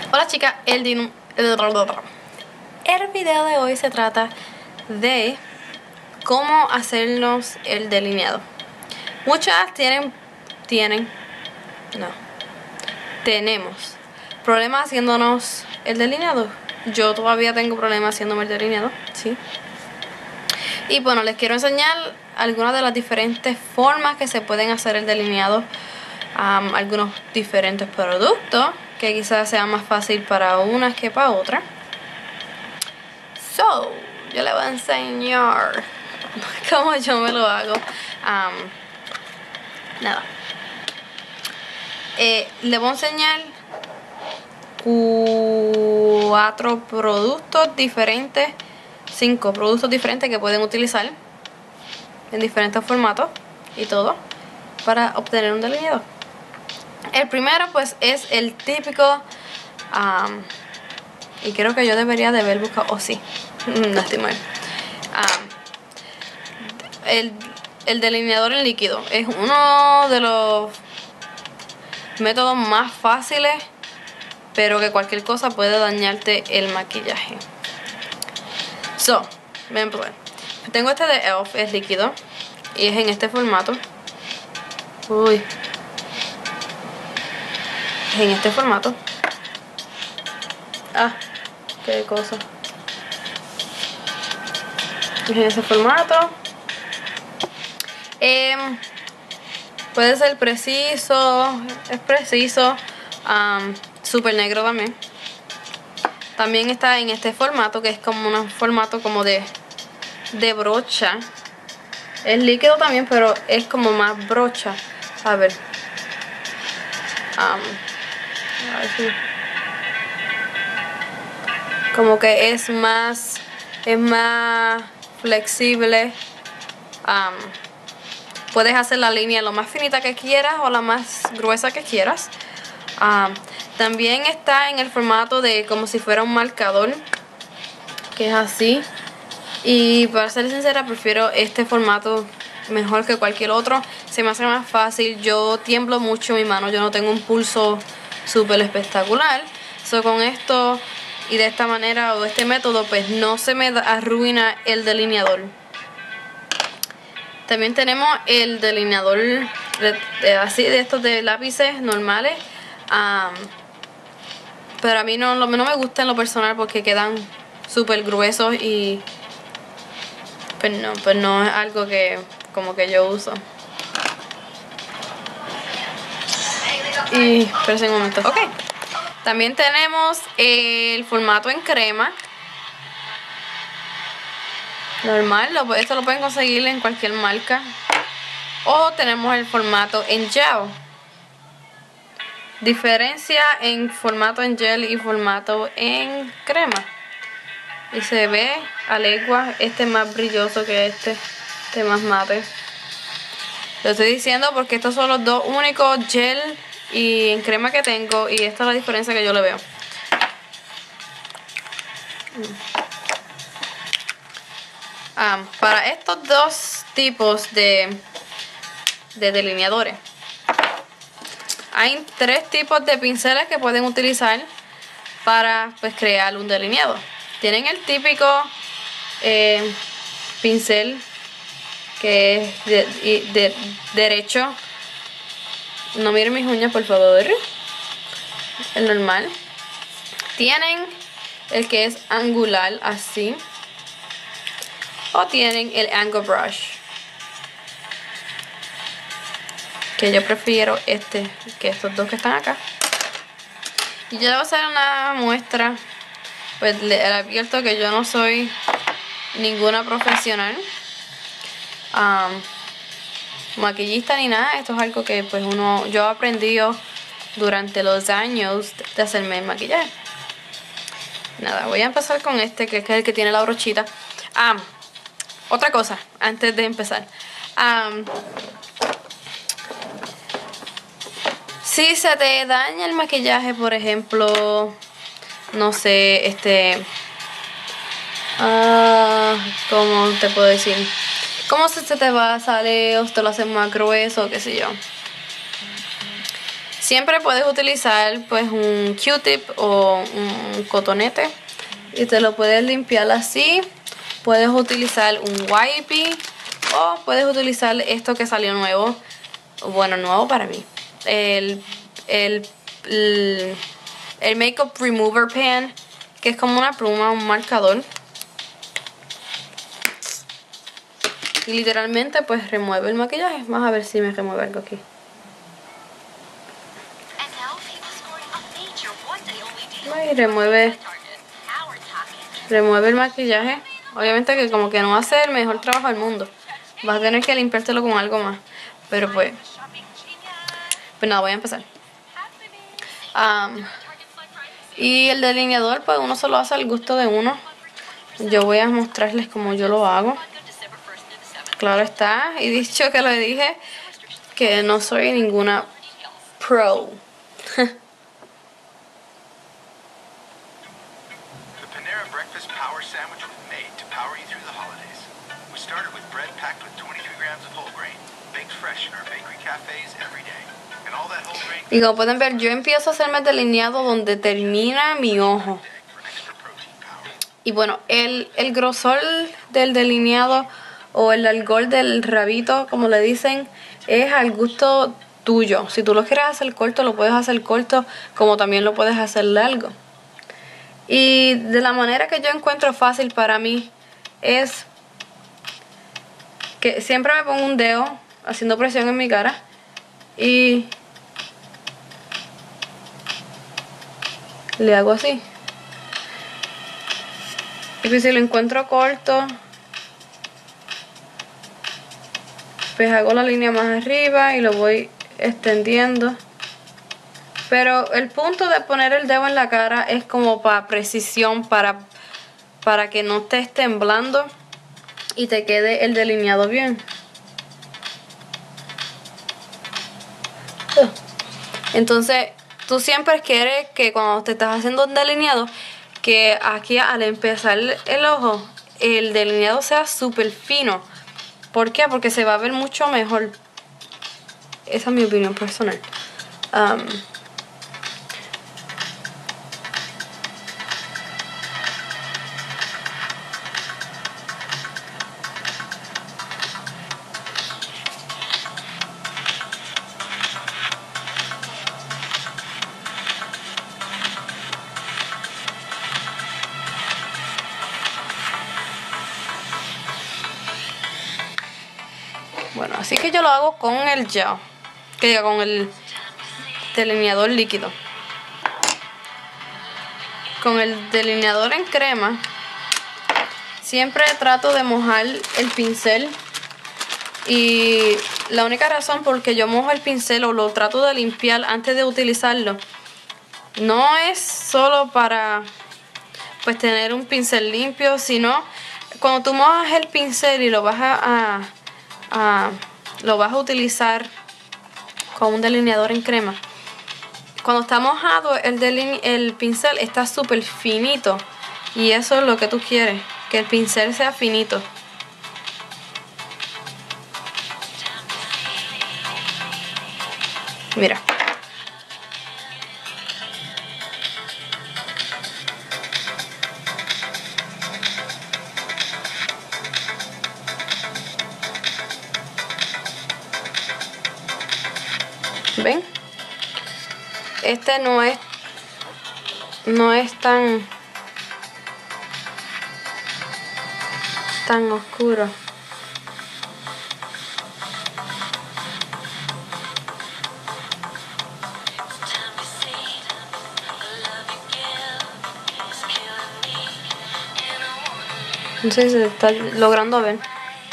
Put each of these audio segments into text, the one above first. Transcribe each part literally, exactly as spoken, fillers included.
Hola chicas, el, el, el video de hoy se trata de cómo hacernos el delineado. Muchas tienen, tienen, no, tenemos problemas haciéndonos el delineado. Yo todavía tengo problemas haciéndome el delineado, sí. Y bueno, les quiero enseñar algunas de las diferentes formas que se pueden hacer el delineado. Um, algunos diferentes productos que quizás sea más fácil para unas que para otras. So, yo les voy a enseñar cómo yo me lo hago. Um, nada. Eh, les voy a enseñar cuatro productos diferentes, cinco productos diferentes que pueden utilizar en diferentes formatos y todo para obtener un delineado. El primero pues es el típico um, y creo que yo debería de haber buscado, oh sí, no estoy mal, um, el, el delineador en líquido es uno de los métodos más fáciles, pero que cualquier cosa puede dañarte el maquillaje. So, ven pues, tengo este de e l f, es líquido y es en este formato. Uy, en este formato. Ah, qué cosa. Es en ese formato. Eh, puede ser preciso, es preciso, um, super negro también. También está en este formato que es como un formato como de, de brocha. Es líquido también, pero es como más brocha. A ver. Um, A ver si... como que es más es más flexible. Um, puedes hacer la línea lo más finita que quieras o la más gruesa que quieras. Um, también está en el formato de como si fuera un marcador, que es así. Y para ser sincera, prefiero este formato mejor que cualquier otro. Se me hace más fácil. Yo tiemblo mucho mi mano, yo no tengo un pulso súper espectacular. So, con esto y de esta manera o de este método, pues no se me arruina el delineador. También tenemos el delineador de, de, así de estos de lápices normales. Um, pero a mí no, no me gusta en lo personal porque quedan súper gruesos y pues no, pues no es algo que como que yo uso. Y espérense un momento. Ok. También tenemos el formato en crema. Normal, lo, esto lo pueden conseguir en cualquier marca. O tenemos el formato en gel. Diferencia en formato en gel y formato en crema. Y se ve a legua, este es más brilloso que este, este más mate. Lo estoy diciendo porque estos son los dos únicos gel y en crema que tengo, y esta es la diferencia que yo le veo. Ah, para estos dos tipos de, de delineadores hay tres tipos de pinceles que pueden utilizar para pues crear un delineado. Tienen el típico eh, pincel que es de, de, de, derecho. No miren mis uñas, por favor. El normal. Tienen el que es angular, así. O tienen el angle brush, que yo prefiero este que estos dos que están acá. Y yo voy a hacer una muestra. Pues le advierto que yo no soy ninguna profesional, um, maquillista ni nada. Esto es algo que pues uno yo he aprendido durante los años de hacerme el maquillaje. Nada, voy a empezar con este que es el que tiene la brochita. Ah, otra cosa antes de empezar. Um, si se te daña el maquillaje, por ejemplo, no sé, este, uh, ¿cómo te puedo decir? ¿Cómo se te va a salir o te lo hacen más grueso, qué sé yo? Siempre puedes utilizar pues un Q-tip o un cotonete y te lo puedes limpiar así. Puedes utilizar un wipey o puedes utilizar esto que salió nuevo, bueno, nuevo para mí, el, el, el, el Makeup Remover Pen, que es como una pluma, un marcador. Y literalmente pues remueve el maquillaje. Vamos a ver si me remueve algo aquí. Y remueve, remueve el maquillaje. Obviamente que como que no va a ser el mejor trabajo del mundo. Vas a tener que limpiártelo con algo más. Pero pues, pues nada, voy a empezar. Um, y el delineador pues uno solo hace al gusto de uno. Yo voy a mostrarles cómo yo lo hago. Claro está, y dicho que lo dije, que no soy ninguna pro. Y como pueden ver, yo empiezo a hacerme el delineado donde termina mi ojo. Y bueno, el, el grosor del delineado o el algor del rabito, como le dicen, es al gusto tuyo. Si tú lo quieres hacer corto, lo puedes hacer corto, como también lo puedes hacer largo. Y de la manera que yo encuentro fácil para mí es que siempre me pongo un dedo haciendo presión en mi cara y le hago así. Y pues si lo encuentro corto, pues hago la línea más arriba y lo voy extendiendo. Pero el punto de poner el dedo en la cara es como para precisión, para, para que no estés temblando y te quede el delineado bien. Entonces, tú siempre quieres que cuando te estás haciendo un delineado, que aquí al empezar el ojo, el delineado sea súper fino. ¿Por qué? Porque se va a ver mucho mejor. Esa es mi opinión personal. Um, Bueno, así que yo lo hago con el gel, que diga, con el delineador líquido. Con el delineador en crema, siempre trato de mojar el pincel. Y la única razón por que yo mojo el pincel o lo trato de limpiar antes de utilizarlo, no es solo para pues tener un pincel limpio, sino cuando tú mojas el pincel y lo vas a... a Uh, lo vas a utilizar con un delineador en crema. Cuando está mojado el, el pincel está súper finito y eso es lo que tú quieres, que el pincel sea finito. Mira. ¿Ven? Este no es no es tan tan oscuro. No sé si se está logrando ver.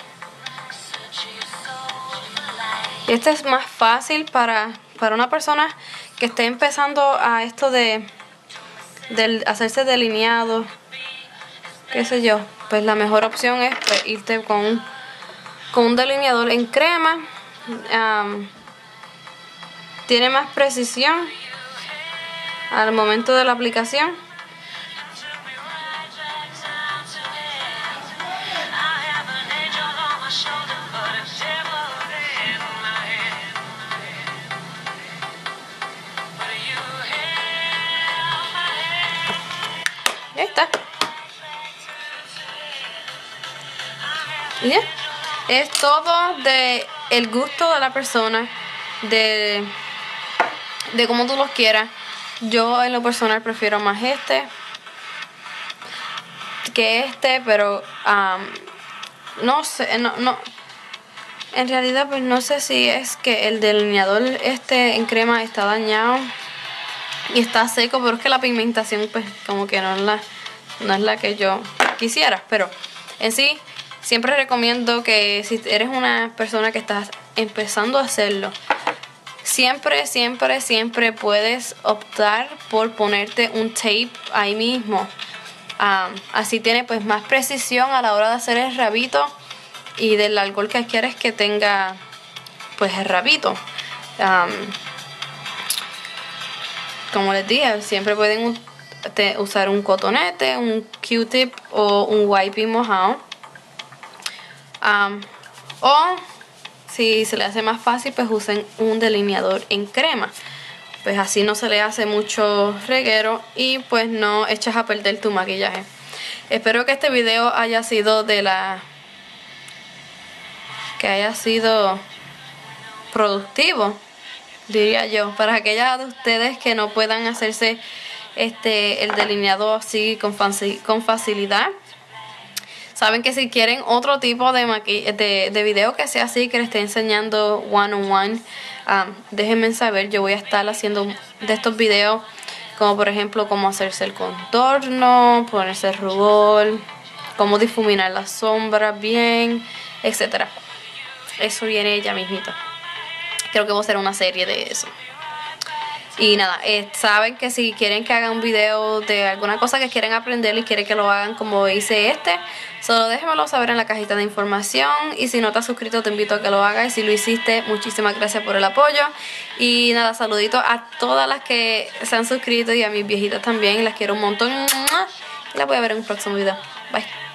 Este es más fácil para, para una persona que esté empezando a esto de, de hacerse delineado, qué sé yo. Pues la mejor opción es pues, irte con un, con un delineador en crema. Um, tiene más precisión al momento de la aplicación. Y ahí está. Y ya. Es todo de el gusto de la persona, de, de cómo tú los quieras. Yo en lo personal prefiero más este que este, pero um, no sé, no, no. En realidad pues no sé si es que el delineador este en crema está dañado y está seco, pero es que la pigmentación pues como que no es la, no es la que yo quisiera. Pero en sí siempre recomiendo que si eres una persona que estás empezando a hacerlo, siempre, siempre, siempre puedes optar por ponerte un tape ahí mismo. Um, así tiene pues más precisión a la hora de hacer el rabito y del alcohol que quieres que tenga pues el rabito. Um, como les dije, siempre pueden te, usar un cotonete, un Q-tip o un wiping mojado. Um, o si se le hace más fácil, pues usen un delineador en crema. Pues así no se le hace mucho reguero y pues no echas a perder tu maquillaje. Espero que este video haya sido de la... que haya sido productivo, diría yo, para aquellas de ustedes que no puedan hacerse este el delineado así con, faci con facilidad. Saben que si quieren otro tipo de, de, de video que sea así, que les esté enseñando one on one, um, déjenme saber. Yo voy a estar haciendo de estos videos, como por ejemplo cómo hacerse el contorno, ponerse el rubor, cómo difuminar las sombras bien, etcétera. Eso viene ya mismito. Creo que voy a hacer una serie de eso. Y nada, eh, saben que si quieren que haga un video de alguna cosa que quieren aprender y quieren que lo hagan como hice este, solo déjenmelo saber en la cajita de información. Y si no te has suscrito, te invito a que lo hagas. Y si lo hiciste, muchísimas gracias por el apoyo. Y nada, saluditos a todas las que se han suscrito y a mis viejitas también. Las quiero un montón. Y las voy a ver en un próximo video. Bye.